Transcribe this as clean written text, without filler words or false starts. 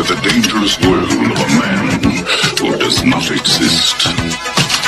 the dangerous world of a man who does not exist.